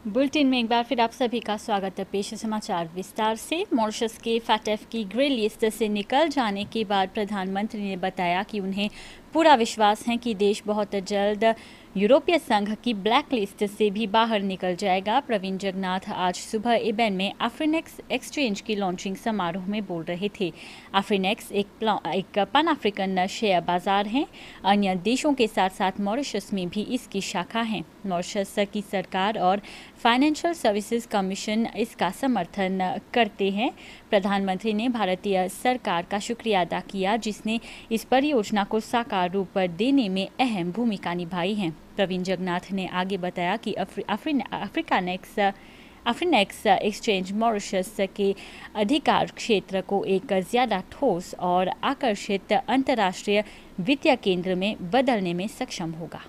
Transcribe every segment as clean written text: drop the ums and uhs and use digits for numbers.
Bulletin में एक बार फिर आप सभी का स्वागत है। पेश है समाचार विस्तार से। मॉरिशस के फैटेफ की ग्रे लिस्ट से निकल जाने के बाद प्रधानमंत्री ने बताया कि उन्हें पूरा विश्वास है कि देश बहुत जल्द यूरोपीय संघ की ब्लैक लिस्ट से भी बाहर निकल जाएगा। प्रवीण जगन्नाथ आज सुबह एबेन में अफ्रीनेक्स एक्सचेंज की लॉन्चिंग समारोह में बोल रहे थे। अफ्रीनेक्स एक पैन अफ्रीकन शेयर बाजार है। अन्य देशों के साथ साथ मॉरिशस में भी इसकी शाखा है। मॉरिशस की सरकार और फाइनेंशियल सर्विसेज कमीशन इसका समर्थन करते हैं। प्रधानमंत्री ने भारतीय सरकार का शुक्रिया अदा किया, जिसने इस परियोजना को साकार रूप देने में अहम भूमिका निभाई है। प्रवीण जगन्नाथ ने आगे बताया कि अफ्रीनेक्स एक्सचेंज मॉरिशस के अधिकार क्षेत्र को एक ज़्यादा ठोस और आकर्षित अंतर्राष्ट्रीय वित्तीय केंद्र में बदलने में सक्षम होगा।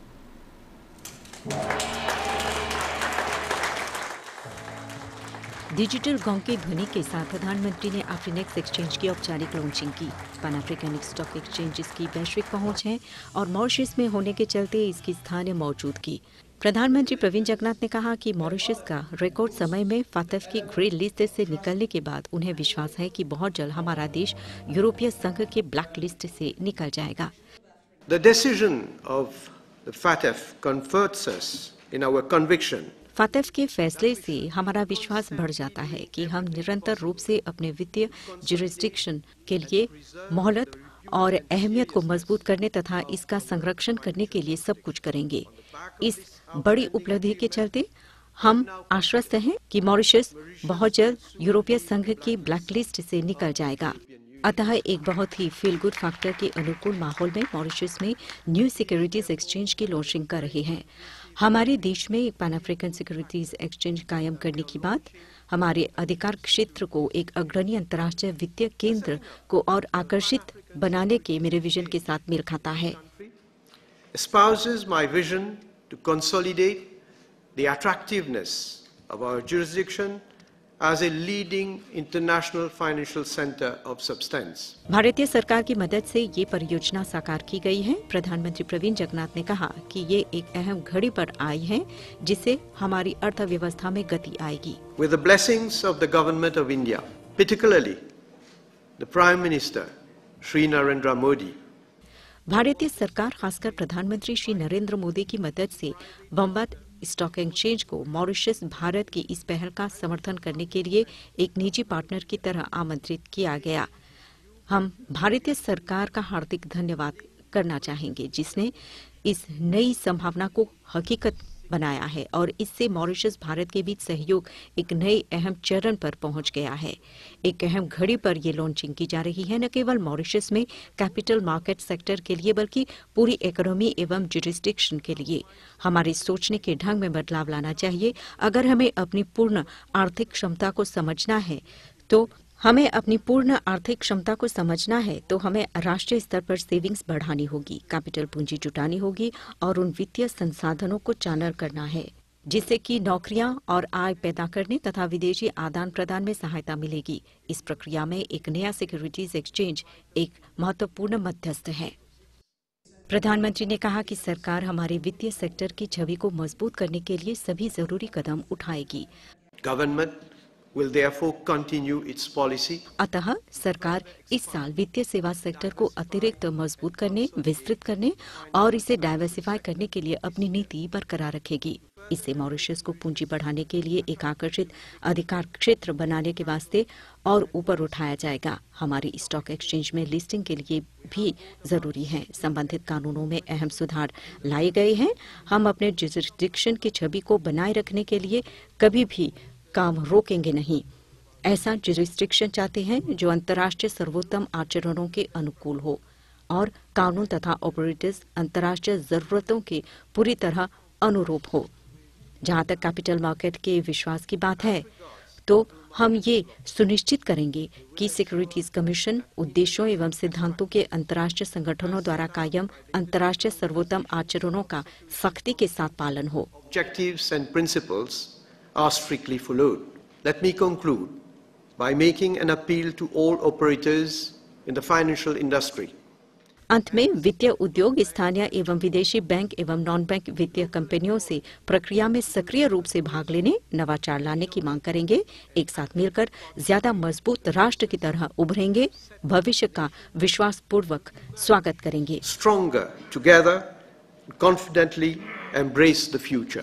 डिजिटल गॉन्ग की ध्वनि के साथ प्रधानमंत्री ने अफ्रीनेक्स एक्सचेंज की औपचारिक लॉन्चिंग की। पैन अफ्रीकन स्टॉक एक्सचेंज की वैश्विक पहुंच है और मॉरिशस में होने के चलते इसकी स्थानीय मौजूदगी। प्रधानमंत्री प्रवीण जगन्नाथ ने कहा कि मॉरिशस का रिकॉर्ड समय में फैटेफ की ग्रे लिस्ट से निकलने के बाद उन्हें विश्वास है कि बहुत जल्द हमारा देश यूरोपीय संघ के ब्लैक लिस्ट से निकल जाएगा। The decision of the FATF comforts us in our conviction. फैटेफ के फैसले से हमारा विश्वास बढ़ जाता है कि हम निरंतर रूप से अपने वित्तीय जुरिस्डिक्शन के लिए मोहलत और अहमियत को मजबूत करने तथा इसका संरक्षण करने के लिए सब कुछ करेंगे। इस बड़ी उपलब्धि के चलते हम आश्वस्त हैं कि मॉरिशस बहुत जल्द यूरोपीय संघ की ब्लैकलिस्ट से निकल जाएगा। अतः एक बहुत ही फील गुड फैक्टर के अनुकूल माहौल में मॉरिशस में न्यू सिक्योरिटीज एक्सचेंज की लॉन्चिंग कर रहे हैं। हमारे देश में एक पैन अफ्रीकन सिक्योरिटीज एक्सचेंज कायम करने की बात हमारे अधिकार क्षेत्र को एक अग्रणी अंतर्राष्ट्रीय वित्तीय केंद्र को और आकर्षित बनाने के मेरे विजन के साथ मेल खाता है। Espouses my vision to consolidate the attractiveness of our jurisdiction as a leading international financial center of substance. भारतीय सरकार की मदद से ये परियोजना साकार की गई है। प्रधानमंत्री प्रवीण जगन्नाथ ने कहा कि ये एक अहम घड़ी पर आई है जिससे हमारी अर्थव्यवस्था में गति आएगी। With the blessings of the government of India, particularly the Prime Minister Shri Narendra Modi, भारतीय सरकार खासकर प्रधानमंत्री श्री नरेंद्र मोदी की मदद से बॉम्बे स्टॉक एक्सचेंज को मॉरिशस भारत की इस पहल का समर्थन करने के लिए एक निजी पार्टनर की तरह आमंत्रित किया गया। हम भारतीय सरकार का हार्दिक धन्यवाद करना चाहेंगे जिसने इस नई संभावना को हकीकत बनाया है और इससे मॉरिशस भारत के बीच सहयोग एक नए अहम चरण पर पहुंच गया है। एक अहम घड़ी पर ये लॉन्चिंग की जा रही है न केवल मॉरिशस में कैपिटल मार्केट सेक्टर के लिए बल्कि पूरी इकोनॉमी एवं जुरिस्डिक्शन के लिए। हमारे सोचने के ढंग में बदलाव लाना चाहिए। अगर हमें अपनी पूर्ण आर्थिक क्षमता को समझना है तो हमें राष्ट्रीय स्तर पर सेविंग्स बढ़ानी होगी, कैपिटल पूंजी जुटानी होगी और उन वित्तीय संसाधनों को चैनल करना है जिससे कि नौकरियां और आय पैदा करने तथा विदेशी आदान प्रदान में सहायता मिलेगी। इस प्रक्रिया में एक नया सिक्योरिटीज एक्सचेंज एक महत्वपूर्ण मध्यस्थ है। प्रधानमंत्री ने कहा कि सरकार हमारे वित्तीय सेक्टर की छवि को मजबूत करने के लिए सभी जरूरी कदम उठाएगी। Government will therefore continue its policy. अतः सरकार इस साल वित्तीय सेवा सेक्टर को अतिरिक्त मजबूत करने, विस्तृत करने और इसे डाइवर्सिफाई करने के लिए अपनी नीति बरकरार रखेगी। इससे मॉरिशस को पूंजी बढ़ाने के लिए एक आकर्षित अधिकार क्षेत्र बनाने के वास्ते और ऊपर उठाया जाएगा। हमारी स्टॉक एक्सचेंज में लिस्टिंग के लिए भी जरूरी है। संबंधित कानूनों में अहम सुधार लाए गए हैं। हम अपने जुरिस्डिक्शन की छवि को बनाए रखने के लिए कभी भी काम रोकेंगे नहीं। ऐसा जुरिस्डिक्शन चाहते हैं जो अंतर्राष्ट्रीय सर्वोत्तम आचरणों के अनुकूल हो और कानून तथा ऑपरेटर्स अंतर्राष्ट्रीय जरूरतों के पूरी तरह अनुरूप हो। जहां तक कैपिटल मार्केट के विश्वास की बात है तो हम ये सुनिश्चित करेंगे कि सिक्योरिटीज कमीशन उद्देश्यों एवं सिद्धांतों के अंतर्राष्ट्रीय संगठनों द्वारा कायम अंतर्राष्ट्रीय सर्वोत्तम आचरणों का सख्ती के साथ पालन हो। Objectives and principles are strictly followed. Let me conclude by making an appeal to all operators in the financial industry. अंत में वित्तीय उद्योग स्थानीय एवं विदेशी बैंक एवं नॉन बैंक वित्तीय कंपनियों से प्रक्रिया में सक्रिय रूप से भाग लेने, नवाचार लाने की मांग करेंगे। एक साथ मिलकर ज्यादा मजबूत राष्ट्र की तरह उभरेंगे, भविष्य का विश्वासपूर्वक स्वागत करेंगे। Stronger together, confidently embrace the future.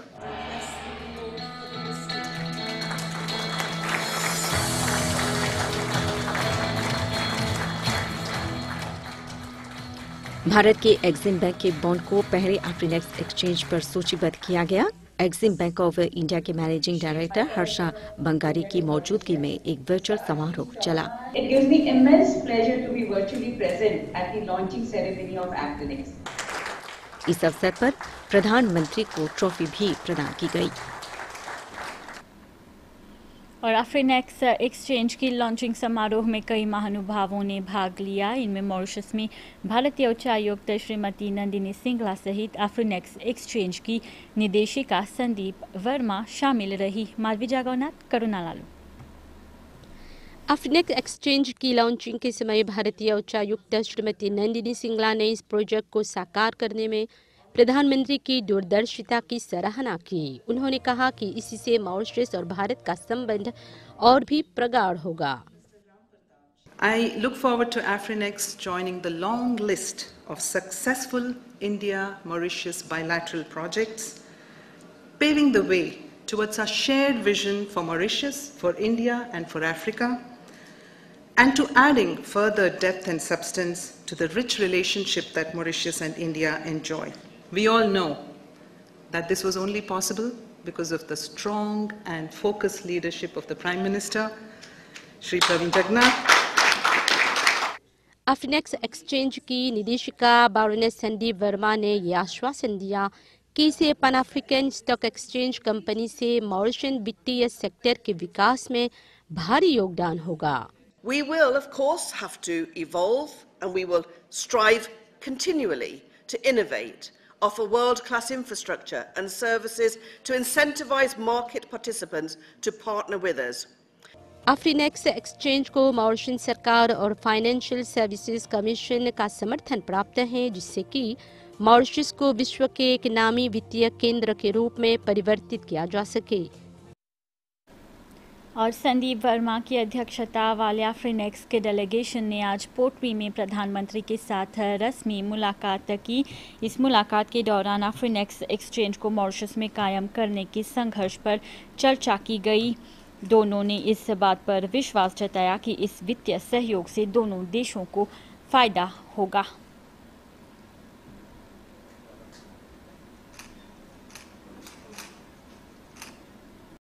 Bharat के एक्सिम बैंक के बॉन्ड को पहले अफ्रीनेक्स एक्सचेंज पर सूचीबद्ध किया गया। एक्सिम बैंक ऑफ इंडिया के मैनेजिंग डायरेक्टर हर्षा बंगारी की मौजूदगी में एक वर्चुअल समारोह चला। It gives me immense pleasure to be virtually present at the launching ceremony of Afrinex. इस अवसर पर प्रधानमंत्री को ट्रॉफी भी प्रदान की गई। और अफ्रीनेक्स एक्सचेंज की लॉन्चिंग समारोह में कई महानुभावों ने भाग लिया। इनमें मॉरिशस में भारतीय उच्चायुक्त श्रीमती नंदिनी सिंगला सहित अफ्रीनेक्स एक्सचेंज की निदेशिका संदीप वर्मा शामिल रही। माधवी जागौनाथ, करुणा लालू। अफ्रीनेक्स एक्सचेंज की लॉन्चिंग के समय भारतीय उच्चायुक्त श्रीमती नंदिनी सिंगला ने इस प्रोजेक्ट को साकार करने में प्रधानमंत्री की दूरदर्शिता की सराहना की। उन्होंने कहा कि इसी से मॉरिशस और भारत का संबंध और भी प्रगाढ़ होगा। I look forward to Afrinex joining the long list of successful India-Mauritius bilateral projects, paving the way towards our shared vision for Mauritius, for India and for Africa, and to adding further depth and substance to the rich relationship that Mauritius and India enjoy. We all know that this was only possible because of the strong and focused leadership of the Prime Minister, Shri Praveen Jagnnath. Afrinex exchange की निदेशिका बारोनेस संदीप वर्मा ने यह आश्वासन दिया कि इसे pan African stock exchange company से Mauritian वित्तीय सेक्टर के विकास में भारी योगदान होगा। We will, of course, have to evolve, and we will strive continually to innovate, offer world-class infrastructure and services to incentivize market participants to partner with us. Afrinex exchange को Mauritius सरकार और financial services commission का समर्थन प्राप्त है, जिससे कि Mauritius को विश्व के एक नामी वित्तीय केंद्र के रूप में परिवर्तित किया जा सके। और संदीप वर्मा की अध्यक्षता वाले अफ्रीनेक्स के डेलीगेशन ने आज पोर्टवी में प्रधानमंत्री के साथ रस्मी मुलाकात की। इस मुलाकात के दौरान अफ्रीनेक्स एक्सचेंज को मॉरिशस में कायम करने के संघर्ष पर चर्चा की गई। दोनों ने इस बात पर विश्वास जताया कि इस वित्तीय सहयोग से दोनों देशों को फायदा होगा।